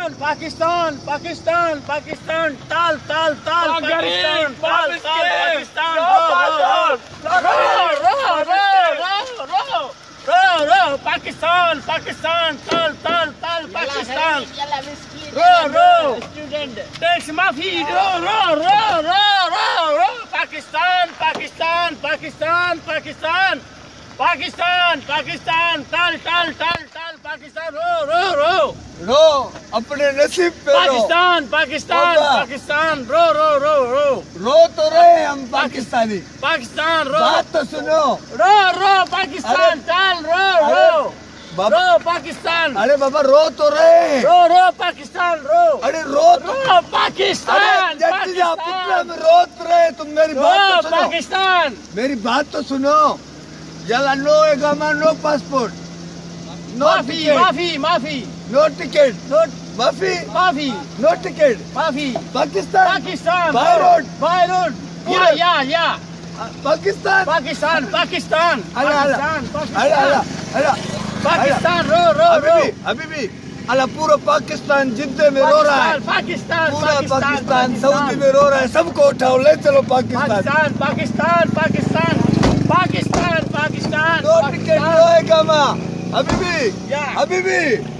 Pakistan, Pakistan, Pakistan, tal, tal, tal, Pakistan, tal, tal, Pakistan, ro, Pakistan, Pakistan, tal, tal, tal, Pakistan, ro, takes Mafi, ro, Pakistan, Pakistan, Pakistan, Pakistan, Pakistan, Pakistan, tal, tal, tal, tal, Pakistan, ro, अपने नसीब पे Pakistan, Pakistan, Pakistan, ro, तो रहे हम Pakistani. Pakistan, बात तो सुनो। रो, Pakistan, tal, रो, Pakistan, अरे बाबा रो तो रहे। रो, Pakistan, रो, अरे रो Pakistan, Pakistan में रो तो रहे। तुम मेरी बात तो सुनो। Pakistan, मेरी बात तो सुनो। जला नो एगामा no passport, no Mafi, no ticket, माफी, no ticket, Pakistan, by road, yeah, Pakistan, Pakistan, Pakistan, रो, अभी भी अला पूरा पाकिस्तान जिद्दे में रो रहा है। Pakistan, पूरा पाकिस्तान सऊदी में रो रहा है। सबको उठाओ ले चलो Pakistan. Pakistan, no ticket no एगामा, अभी भी